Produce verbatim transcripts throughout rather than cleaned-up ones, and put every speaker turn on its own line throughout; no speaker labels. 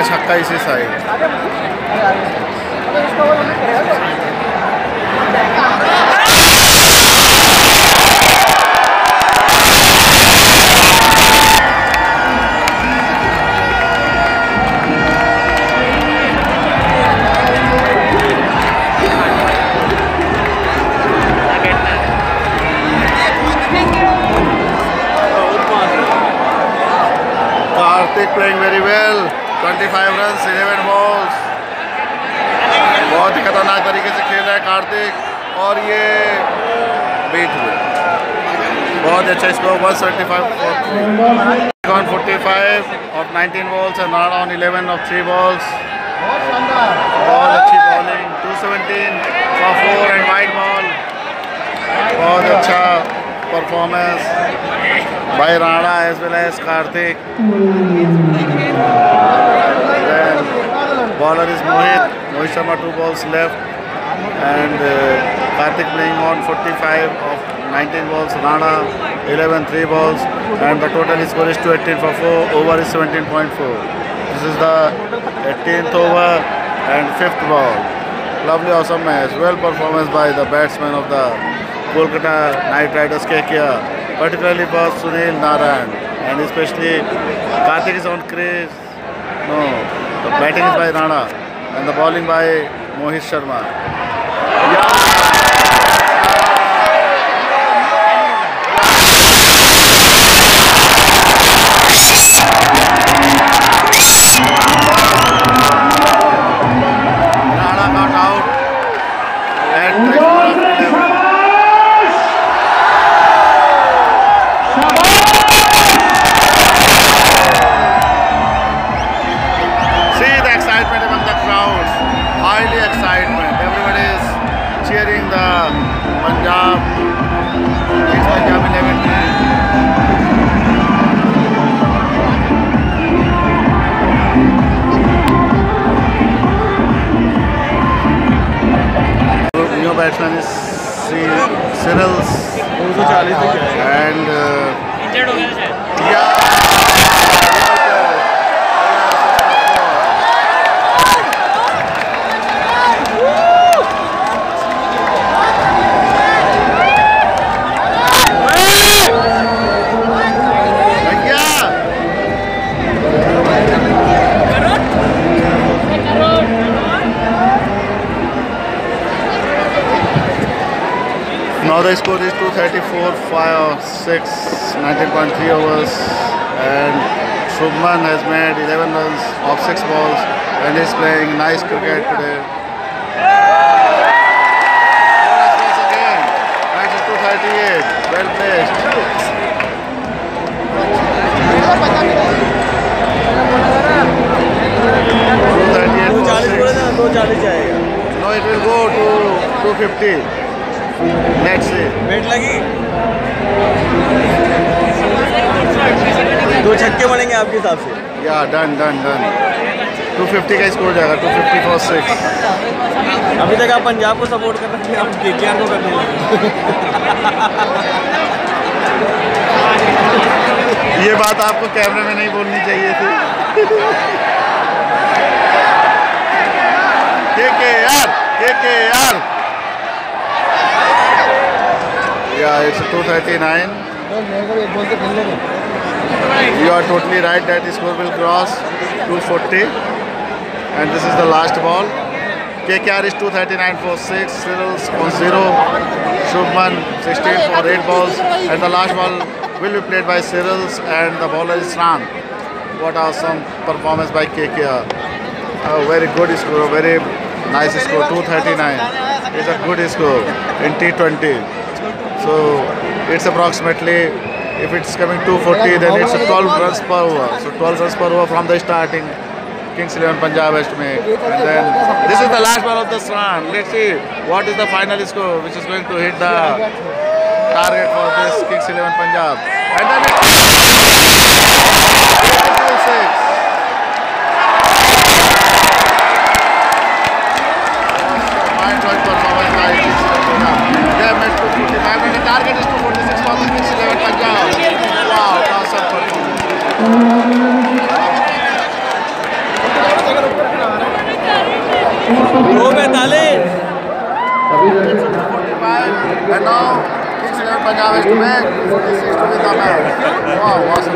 का छक्का इसी side. Playing very well, twenty-five runs, eleven balls, बहुत ही खतरनाक तरीके से खेल रहा है कार्तिक और ये बीट हुए। बहुत अच्छा score one seventy-five on forty-five of nineteen balls and not on eleven of three balls। बहुत अच्छी bowling, two seventeen for four and wide ball। बहुत अच्छा performance by Rana as well as Karthik। Then bowler is Mohit, Mohit Sharma, two balls left, and uh, Karthik playing on forty-five of nineteen balls, Rana eleven, three balls, and the total score is two eighteen for four, over is seventeen point four. This is the eighteenth over and fifth ball. Lovely, awesome match, well performance by the batsman of the Kolkata Knight Riders K K R. Particularly for Sunil Narayan, and especially Karthik is on crease. No, the batting is by Rana and the bowling by Mohit Sharma. Yeah. Rana got out at eleven. Highly excitement. Everybody is cheering the Punjab, Kings Punjab eleven team. New batsman is CHEERLEADERS and uh, yeah. Now the score is two thirty-four, five, six, nineteen point three overs, and Shubman has made eleven runs off six balls and is playing nice cricket today. Bonus again, match is two thirty-eight, well placed. two thirty-eight for six. No, it will go to two fifty. Let's see.
Wait लगी दो छक्के बनेंगे आपके हिसाब से?
या done done done two fifty का स्कोर जाएगा, two fifty for six।
अभी तक आप पंजाब को सपोर्ट कर रहे थे, आप केकेआर को करने लगे।
ये बात आपको कैमरे में नहीं बोलनी चाहिए थी। KKR KKR Yeah, it's two thirty-nine. You are totally right that the score will cross two forty, and this is the last ball. K K R is two thirty-nine for six, Cereals on zero, Shubman sixteen for eight balls, and the last ball will be played by Cereals and the bowler is Ran. What awesome performance by K K R. A very good score, very nice score, two thirty-nine. It's a good score in T twenty. So it's approximately, if it's coming two forty, then it's twelve runs per over. So twelve runs per over from the starting Kings eleven Punjab has to make. And then this is the last ball of the run. Let's see what is the final score which is going to hit the target for this Kings eleven Punjab. And then it's six. Mind-blowing performance by Kings eleven Punjab. They have made two forty-five and the target is two forty-six for the Kings eleven Punjab. Wow, awesome performance. forty-five, and now Kings eleven Punjab is to make forty-six to win the match. Wow, awesome.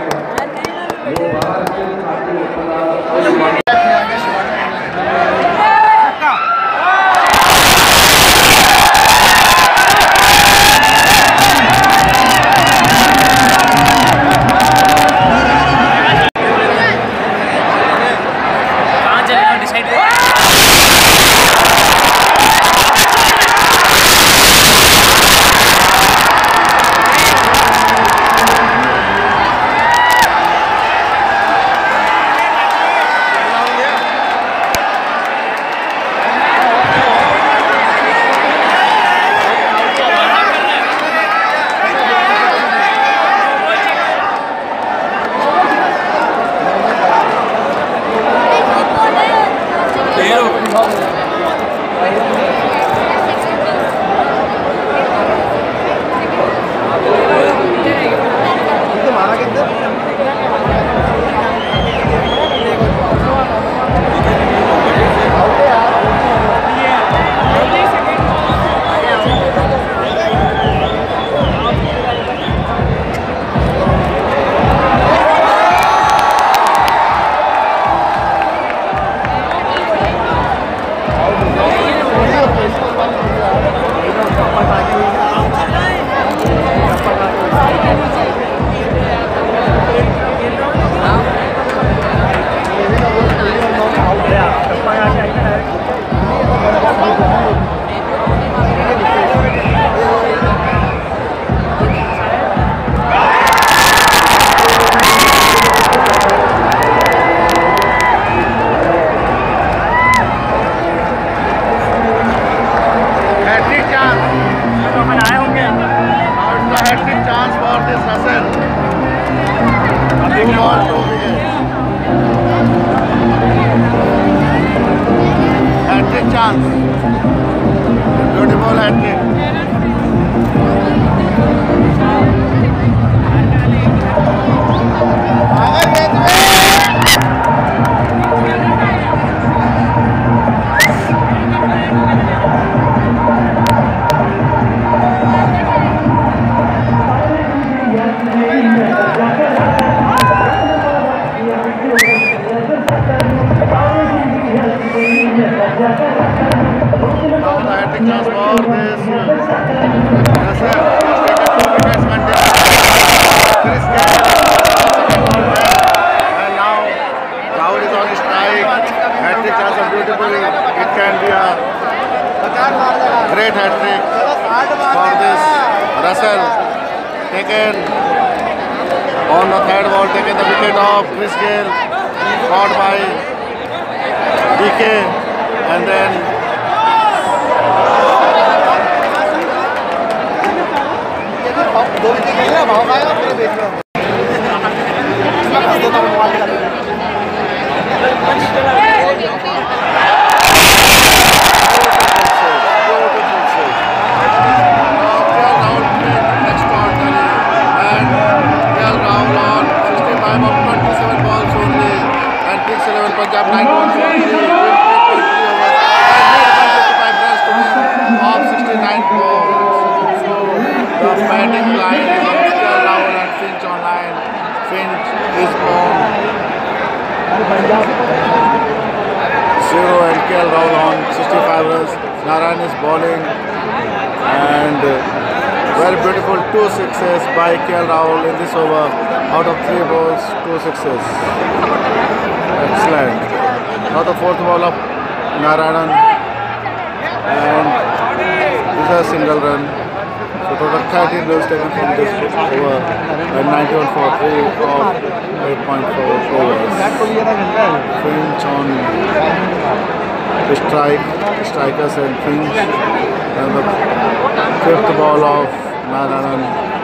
Strikers and Finch, and the fifth ball of Narayan.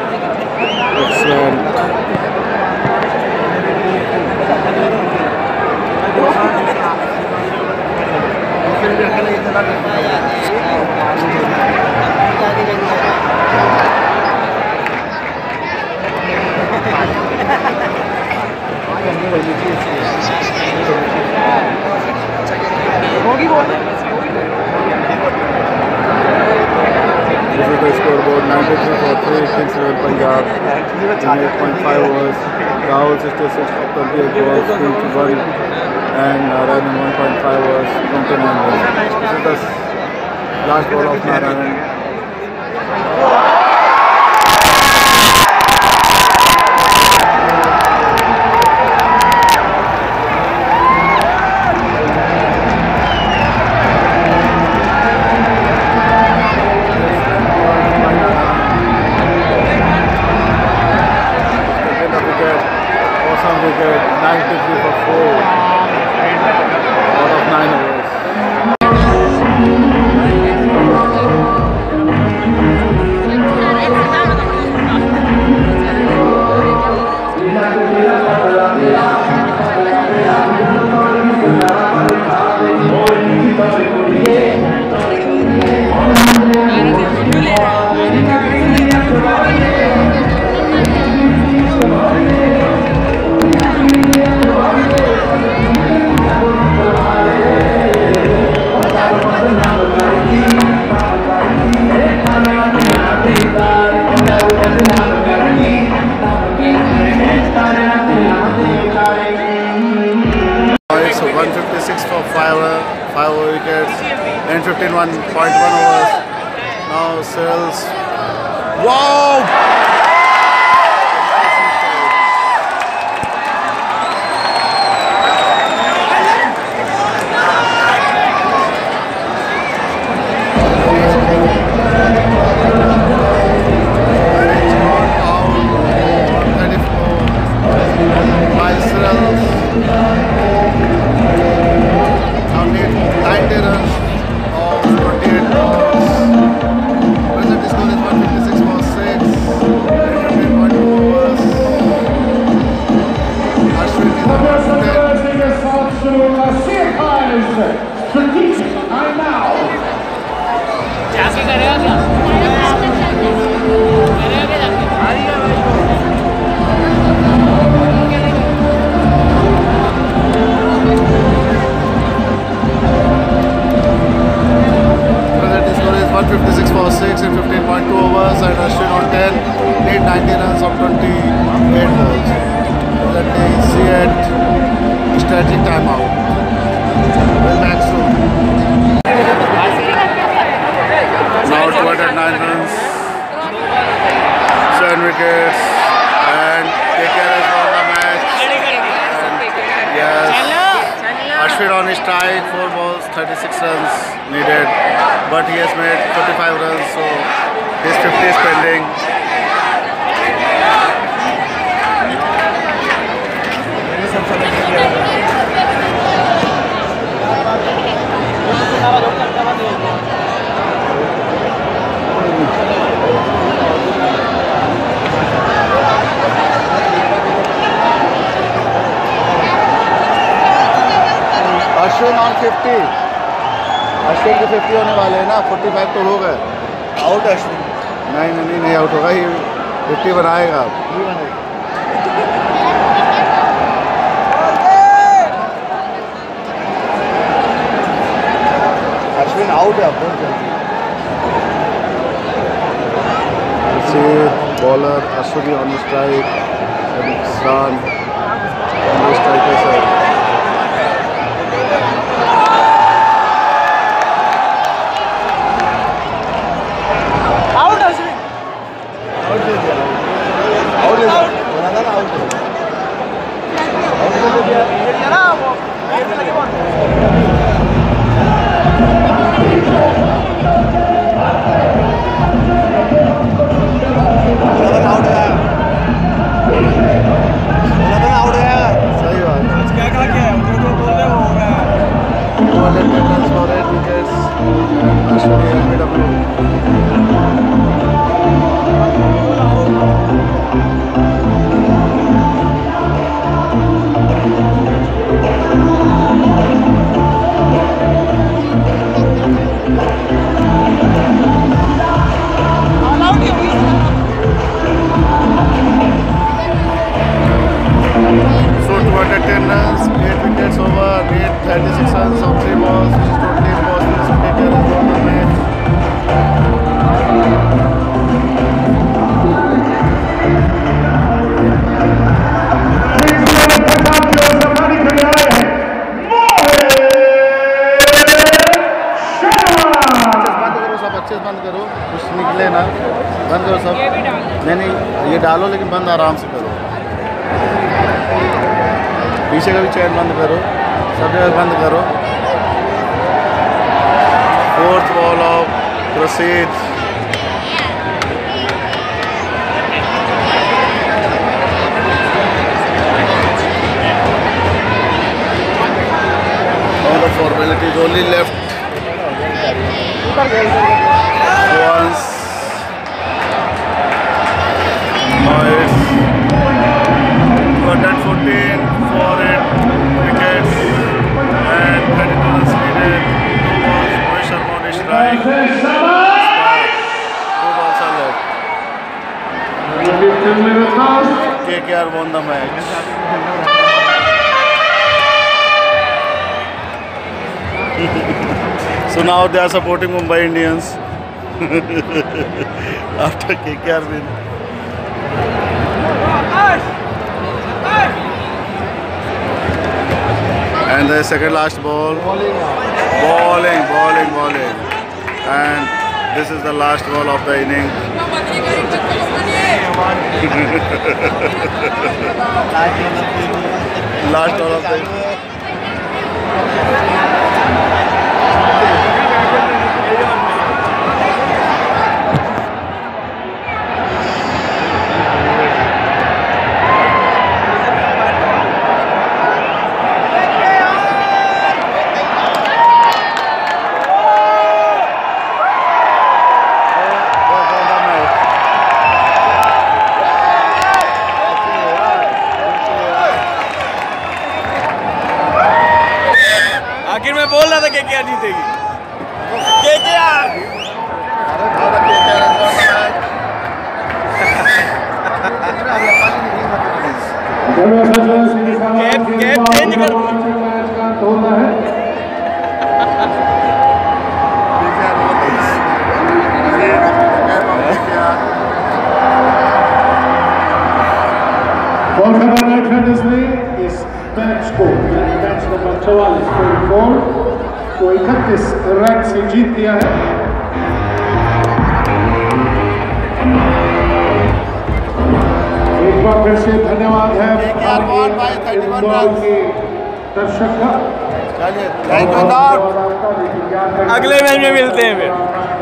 Excellent. होगी बोल scoreboard ninety-three for three, Kings eleven Punjab in eight point five overs. Rahul sixty-six for twenty-eight balls, two to one, and Narayan one point five overs, twenty-nine runs. This is the last ball of Narayan. ninety-three for four out of nine overs. one fifty-six for five, five wickets and fifteen one point one overs. Now Sales. Wow! ninety runs of twenty-eight balls. Present score is one fifty-six for six. fifteen point two overs. Ashwin is on one fifty-six for six in fifteen point two overs, and Ashwin on ten, need ninety runs of twenty-eight balls. Let me see it. Strategic timeout. Well back soon. Now two hundred nine runs, seven wickets, and K K R has won the match. And yes, Ashwin on his strike, four balls, thirty-six runs needed. But he has made forty-five runs, so his fifty is pending. Ashwin on fifty. Ashwin के fifty होने वाले हैं ना, पैंतालीस तो हो गए। Out Ashwin? नहीं नहीं नहीं आउट होगा, ये फिफ्टी बनाएगा। अश्विन आउट है अब बहुत जल्दी। Bowler Ashwin on strike, run on strike है sir. thirty-six runs of three balls, which is totally impossible to take care of the match.
डालो लेकिन बंद आराम से करो। पीछे का भी चैन बंद करो, सब जगह बंद करो। Fourth ball off proceed. All the formalities, only left once. Now it's one fourteen for it wickets and thirty-two runs needed. Two balls, Rohit Sharma on his strike. Two balls are left. K K R won the match. So now they are supporting Mumbai Indians after K K R win. And the second last ball, bowling, bowling, bowling, and this is the last ball of the inning. Last ball of the inning.
आखिर में बोल रहा था KKR जीतेगी। KKR cap cap change कर
Kolkata night Riders ने इस match को मैच नंबर चौवालीस को इकतीस रन से जीत दिया है। एक बार फिर से धन्यवाद है इंदौर के दर्शक का।
अगले मैच में मिलते हैं फिर।